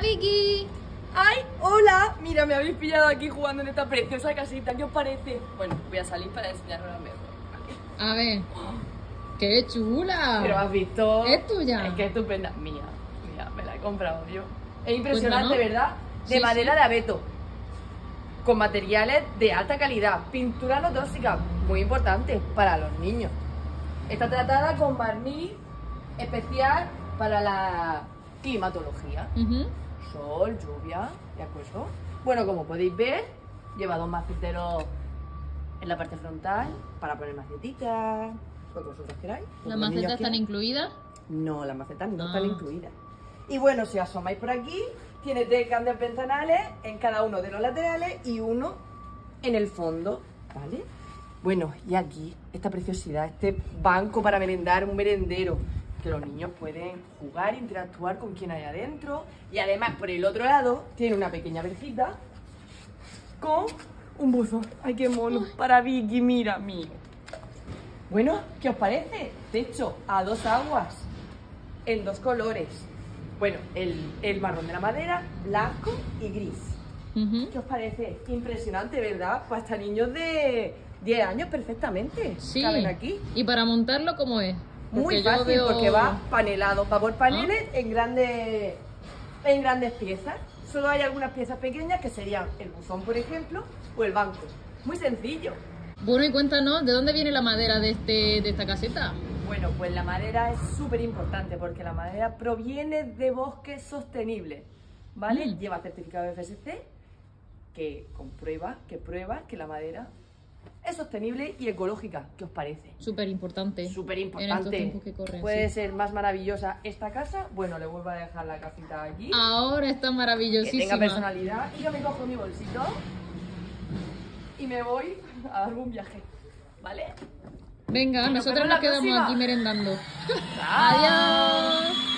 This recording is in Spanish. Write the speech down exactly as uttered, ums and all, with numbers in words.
Vicky! ¡Ay, hola! Mira, me habéis pillado aquí jugando en esta preciosa casita. ¿Qué os parece? Bueno, voy a salir para enseñaros la mejor. A ver. ¡Qué chula! Pero has visto... ¿Es tuya? Es que estupenda. Mía, mía, me la he comprado yo. Es impresionante, Pues no, ¿no? ¿verdad? De Sí, madera sí. de abeto. Con materiales de alta calidad. Pintura no tóxica. Muy importante para los niños. Está tratada con barniz especial para la climatología. Uh-huh. Sol, lluvia, ¿de acuerdo? Bueno, como podéis ver, lleva dos maceteros en la parte frontal para poner macetitas, lo que vosotros queráis. ¿Las macetas están incluidas? No, las macetas no Ah. están incluidas. Y bueno, si asomáis por aquí, tiene tres grandes ventanales en cada uno de los laterales y uno en el fondo, ¿vale? Bueno, y aquí, esta preciosidad, este banco para merendar, un merendero, que los niños pueden jugar, interactuar con quien hay adentro. Y además, por el otro lado, tiene una pequeña verjita con un buzón. ¡Ay, qué mono! Para Vicky, mira, mío. Bueno, ¿qué os parece? Techo a dos aguas, en dos colores. Bueno, el, el marrón de la madera, blanco y gris. Uh-huh. ¿Qué os parece? Impresionante, ¿verdad? Pues hasta niños de diez años perfectamente Sí. caben aquí. ¿Y para montarlo cómo es? Muy Porque yo fácil, veo- porque va panelado, va por paneles ¿Ah? en grandes en grandes piezas. Solo hay algunas piezas pequeñas que serían el buzón, por ejemplo, o el banco. Muy sencillo. Bueno, y cuéntanos, ¿de dónde viene la madera de, este, de esta caseta? Bueno, pues la madera es súper importante porque la madera proviene de bosques sostenibles, ¿vale? Mm. Lleva certificado de F S C que comprueba, que prueba que la madera es sostenible y ecológica. ¿Qué os parece? Súper importante. Súper En estos importante. tiempos que corren. Puede sí. ser más maravillosa esta casa. Bueno, le vuelvo a dejar la casita aquí. Ahora está Que maravillosísima. tenga personalidad. Y yo me cojo mi bolsito y me voy a dar un viaje. ¿Vale? Venga, Y nos nosotros vemos nos la quedamos próxima. aquí merendando. Chao. Adiós.